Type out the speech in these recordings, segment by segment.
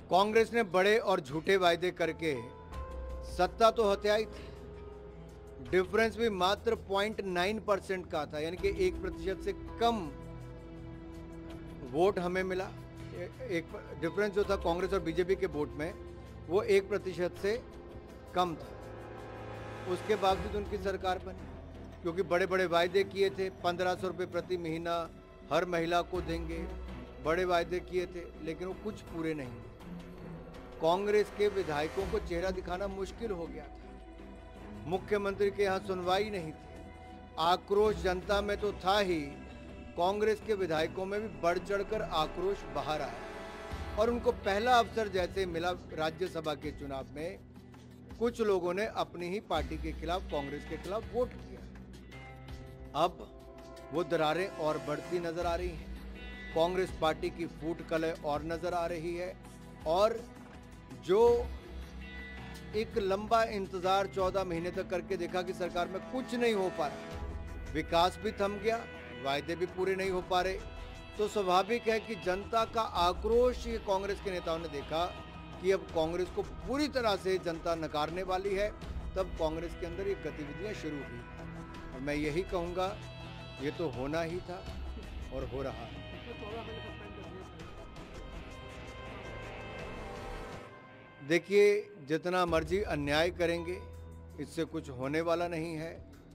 कांग्रेस ने बड़े और झूठे वायदे करके सत्ता तो हथियाई थी। डिफरेंस भी मात्र 0.9% का था, यानी कि 1% से कम वोट हमें मिला। एक डिफरेंस जो था कांग्रेस और बीजेपी के वोट में, वो 1% से कम था। उसके बावजूद उनकी सरकार बनी, क्योंकि बड़े बड़े वायदे किए थे। 1500 रुपये प्रति महीना हर महिला को देंगे, बड़े वायदे किए थे, लेकिन वो कुछ पूरे नहीं हुए। कांग्रेस के विधायकों को चेहरा दिखाना मुश्किल हो गया था। मुख्यमंत्री के यहाँ सुनवाई नहीं थी। आक्रोश जनता में तो था ही, कांग्रेस के विधायकों में भी बढ़ चढ़कर आक्रोश बाहर आया। और उनको पहला अवसर जैसे मिला राज्यसभा के चुनाव में, कुछ लोगों ने अपनी ही पार्टी के खिलाफ, कांग्रेस के खिलाफ वोट किया। अब वो दरारें और बढ़ती नजर आ रही हैं। कांग्रेस पार्टी की फूट कलह और नजर आ रही है। और जो एक लंबा इंतजार 14 महीने तक करके देखा कि सरकार में कुछ नहीं हो पा रहा, विकास भी थम गया, वायदे भी पूरे नहीं हो पा रहे, तो स्वाभाविक है कि जनता का आक्रोश ये कांग्रेस के नेताओं ने देखा कि अब कांग्रेस को पूरी तरह से जनता नकारने वाली है। तब कांग्रेस के अंदर ये गतिविधियां शुरू हुई। और मैं यही कहूँगा, ये तो होना ही था और हो रहा है। देखिए, जितना मर्जी अन्याय करेंगे, इससे कुछ होने वाला नहीं है।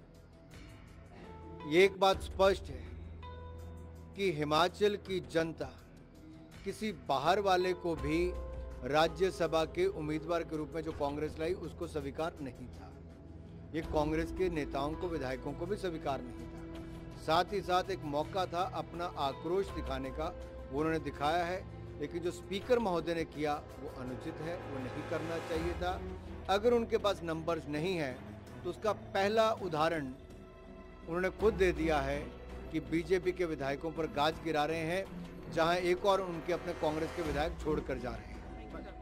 ये एक बात स्पष्ट है कि हिमाचल की जनता किसी बाहर वाले को भी राज्यसभा के उम्मीदवार के रूप में जो कांग्रेस लाई, उसको स्वीकार नहीं था। ये कांग्रेस के नेताओं को, विधायकों को भी स्वीकार नहीं था। साथ ही साथ एक मौका था अपना आक्रोश दिखाने का, वो उन्होंने दिखाया है। लेकिन जो स्पीकर महोदय ने किया वो अनुचित है, वो नहीं करना चाहिए था। अगर उनके पास नंबर्स नहीं है तो उसका पहला उदाहरण उन्होंने खुद दे दिया है कि बीजेपी के विधायकों पर गाज गिरा रहे हैं, जहां एक और उनके अपने कांग्रेस के विधायक छोड़कर जा रहे हैं।